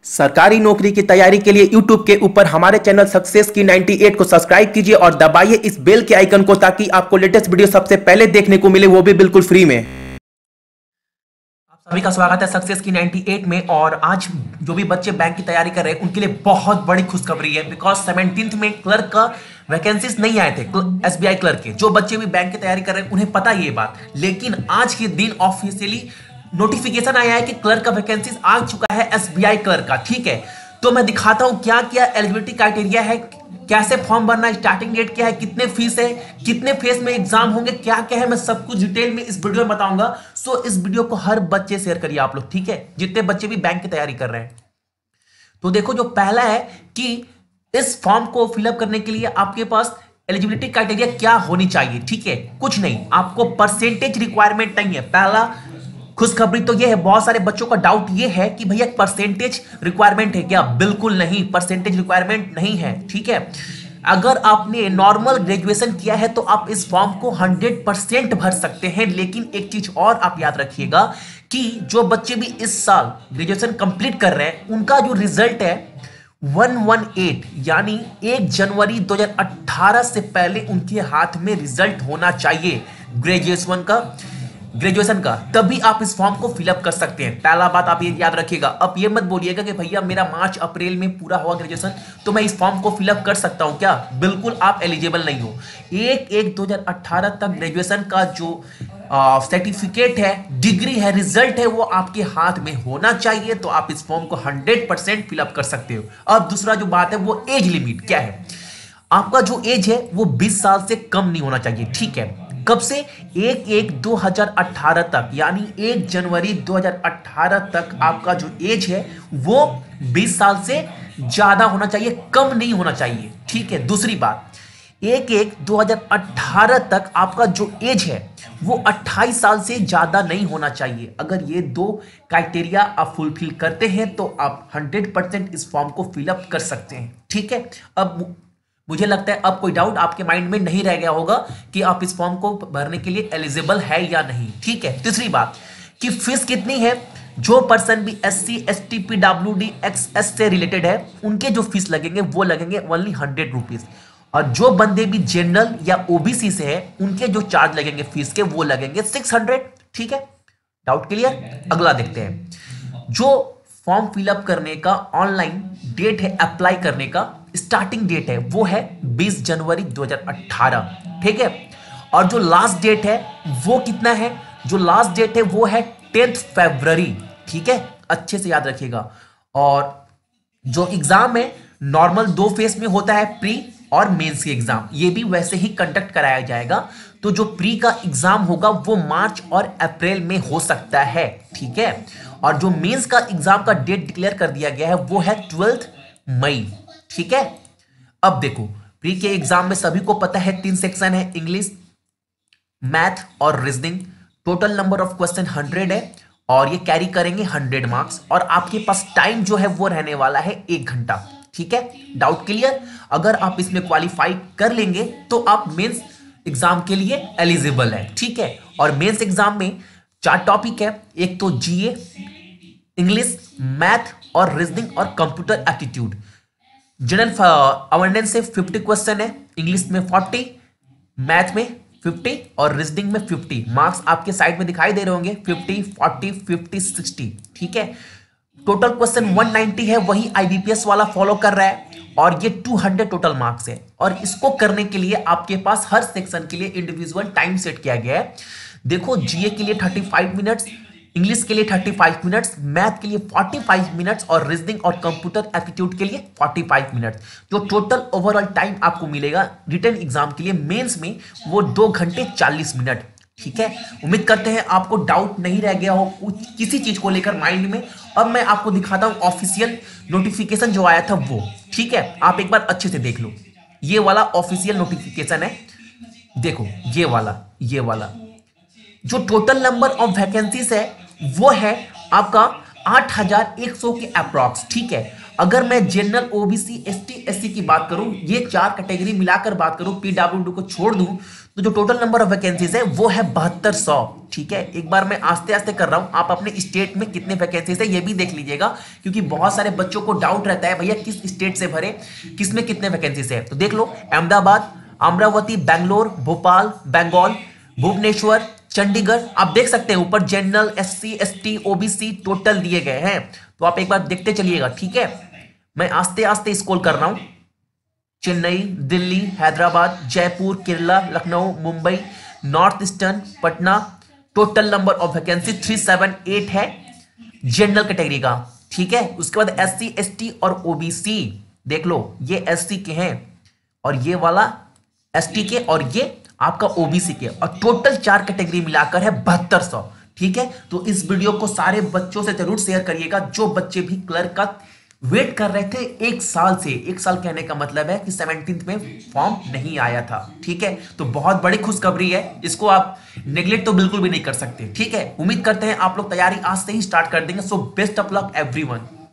सरकारी नौकरी की तैयारी के लिए YouTube के ऊपर हमारे चैनल सक्सेस की 98 को सब्सक्राइब कीजिए और दबाइए इस बेल के आइकन को ताकि आपको लेटेस्ट वीडियो सबसे पहले देखने को मिले, वो भी बिल्कुल फ्री में। आप सभी का स्वागत है सक्सेस की 98 में। और आज जो भी बच्चे बैंक की तैयारी कर रहे हैं उनके लिए बहुत बड़ी खुशखबरी है, बिकॉज 17th में क्लर्क का वैकेंसीज नहीं आए थे, SBI क्लर्क के। जो बच्चे भी बैंक की तैयारी कर रहे हैं उन्हें पता ये बात, लेकिन आज के दिन ऑफिशियली नोटिफिकेशन आया है कि क्लर्क का वैकेंसीज आ चुका है SBI क्लर्क का। ठीक है, तो मैं दिखाता हूं क्या क्या एलिजिबिलिटी क्राइटेरिया है, कैसे फॉर्म भरना है, स्टार्टिंग डेट क्या है, कितने फीस है, कितने फेज में एग्जाम होंगे, क्या क्या है, मैं सब कुछ डिटेल में इस वीडियो में बताऊंगा। सो इस वीडियो को हर बच्चे शेयर करिए आप लोग, ठीक है, जितने बच्चे भी बैंक की तैयारी कर रहे हैं। तो देखो, जो पहला है कि इस फॉर्म को फिलअप करने के लिए आपके पास एलिजिबिलिटी क्राइटेरिया क्या होनी चाहिए। ठीक है, कुछ नहीं, आपको परसेंटेज रिक्वायरमेंट नहीं है। पहला खुशखबरी तो यह है, बहुत सारे बच्चों का डाउट यह है कि भैया परसेंटेज रिक्वायरमेंट है क्या। बिल्कुल नहीं, परसेंटेज रिक्वायरमेंट नहीं है। ठीक है, अगर आपने नॉर्मल ग्रेजुएशन किया है तो आप इस फॉर्म को 100% भर सकते हैं। लेकिन एक चीज और आप याद रखिएगा कि जो बच्चे भी इस साल ग्रेजुएशन कंप्लीट कर रहे हैं उनका जो रिजल्ट है 118 यानी 1 जनवरी 2018 से पहले उनके हाथ में रिजल्ट होना चाहिए ग्रेजुएशन का, तभी आप इस फॉर्म को फिलअप कर सकते हैं। पहला बात आप ये याद रखिएगा। अब ये मत बोलिएगा कि भैया मेरा मार्च अप्रैल में पूरा हुआ ग्रेजुएशन तो मैं इस फॉर्म को फिलअप कर सकता हूं क्या। बिल्कुल आप एलिजिबल नहीं हो। 1/1/2018 तक ग्रेजुएशन का जो सर्टिफिकेट है, डिग्री है, रिजल्ट है, वो आपके हाथ में होना चाहिए, तो आप इस फॉर्म को 100% फिलअप कर सकते हो। अब दूसरा जो बात है वो एज लिमिट क्या है। आपका जो एज है वो 20 साल से कम नहीं होना चाहिए। ठीक है, कब से? 1/1/2018 तक, यानी 1 जनवरी 2018 तक आपका जो एज है वो 20 साल से ज्यादा होना चाहिए, कम नहीं होना चाहिए। ठीक है, दूसरी बात, 1/1/2018 तक आपका जो एज है वो 28 साल से ज्यादा नहीं होना चाहिए। अगर ये दो क्राइटेरिया आप फुलफिल करते हैं तो आप 100% इस फॉर्म को फिलअप कर सकते हैं। ठीक है, अब मुझे लगता है अब कोई डाउट आपके माइंड में नहीं रह गया होगा कि आप इस फॉर्म को भरने के लिए एलिजिबल है या नहीं। ठीक है, तीसरी बात कि फीस कितनी है। जो पर्सन भी SC ST PWD XS से रिलेटेड है उनके जो फीस लगेंगे वो लगेंगे ओनली 100 रुपीज, और जो बंदे भी जनरल या OBC से है उनके जो चार्ज लगेंगे फीस के वो लगेंगे 600। ठीक है, डाउट क्लियर। अगला देखते हैं, जो फॉर्म फिलअप करने का ऑनलाइन डेट है, अप्लाई करने का स्टार्टिंग डेट है वो है 20 जनवरी 2018। ठीक है, और जो लास्ट डेट है वो कितना है? जो लास्ट डेट है वो है 10 फरवरी। ठीक है, अच्छे से याद रखिएगा। और जो एग्जाम है नॉर्मल 2 फेज में होता है, प्री और मेंस के एग्जाम, ये भी वैसे ही कंडक्ट कराया जाएगा। तो जो प्री का एग्जाम होगा वो मार्च और अप्रैल में हो सकता है। ठीक है, और जो मेंस का एग्जाम का डेट डिक्लेयर कर दिया गया है वो है 12 मई। ठीक है, अब देखो, प्री के एग्जाम में सभी को पता है 3 सेक्शन है, इंग्लिश, मैथ और reasoning. Total number of question 100 है और ये कैरी करेंगे 100 मार्क्स, और आपके पास टाइम जो है वो रहने वाला है 1 घंटा। ठीक है, डाउट क्लियर। अगर आप इसमें क्वालिफाई कर लेंगे तो आप मेंस एग्जाम के लिए एलिजिबल है। ठीक है, और मेंस एग्जाम में 4 टॉपिक है, एक तो GA, इंग्लिश, मैथ और रीजनिंग और कंप्यूटर एप्टीट्यूड। जनरल अवेयरनेस से 50 क्वेश्चन है, इंग्लिश में 40, मैथ में 50 और रीजनिंग में 50। मार्क्स आपके साइड में दिखाई दे रहे होंगे, 50, 40, 50, 60। ठीक है, टोटल क्वेश्चन 190 है, वही IBPS वाला फॉलो कर रहा है, और ये 200 टोटल मार्क्स है। और इसको करने के लिए आपके पास हर सेक्शन के लिए इंडिविजुअल टाइम सेट किया गया है। देखो, GA के लिए 35 मिनट्स, इंग्लिश के लिए 35 मिनट्स, मैथ के लिए 45 मिनट्स और रीजनिंग और कंप्यूटर एप्टीट्यूड के लिए 45 मिनट्स। जो टोटल ओवरऑल टाइम आपको मिलेगा रिटन एग्जाम के लिए मेंस में वो 2 घंटे 40 मिनट। ठीक है, उम्मीद करते हैं आपको डाउट नहीं रह गया हो किसी चीज को लेकर माइंड में। अब मैं आपको दिखाता हूं ऑफिशियल नोटिफिकेशन जो आया था वो। ठीक है, आप एक बार अच्छे से देख लो, ये वाला ऑफिशियल नोटिफिकेशन है। देखो, ये वाला जो टोटल नंबर ऑफ वैकेंसीज है वो है आपका 8100 के अप्रॉक्स। ठीक है, अगर मैं जनरल OBC ST SC की बात करूं, ये 4 कैटेगरी मिलाकर बात करूं, PWD को छोड़ दूं, तो जो टोटल नंबर ऑफ वैकेंसीज है वो है 7200। ठीक है, एक बार मैं आस्ते आस्ते कर रहा हूं, आप अपने स्टेट में कितने वैकेंसीज है ये भी देख लीजिएगा, क्योंकि बहुत सारे बच्चों को डाउट रहता है भैया किस स्टेट से भरे, किस में कितने वैकेंसीज है। तो देख लो, अहमदाबाद, अमरावती, बैंगलोर, भोपाल, बंगाल, भुवनेश्वर, चंडीगढ़, आप देख सकते हैं ऊपर general, SC ST OBC total दिए गए हैं। तो आप एक बार देखते चलिएगा। ठीक है, मैं आस्ते आस्ते स्क्रॉल कर रहा हूं। Chennai, Delhi, Hyderabad, Jaipur, Kerala, Lucknow, Mumbai, north eastern, Patna. Total number of vacancy 378 है जनरल कैटेगरी का। ठीक है, उसके बाद SC ST और OBC देख लो, ये SC के हैं और ये वाला ST के और ये आपका OBC के, और टोटल 4 कैटेगरी मिलाकर है 7200। ठीक है, तो इस वीडियो को सारे बच्चों से जरूर शेयर करिएगा जो बच्चे भी क्लर्क का वेट कर रहे थे 1 साल से। 1 साल कहने का मतलब है कि 17th में फॉर्म नहीं आया था। ठीक है, तो बहुत बड़ी खुशखबरी है, इसको आप नेग्लेक्ट तो बिल्कुल भी नहीं कर सकते। ठीक है, उम्मीद करते हैं आप लोग तैयारी आज से ही स्टार्ट कर देंगे। So best of luck everyone.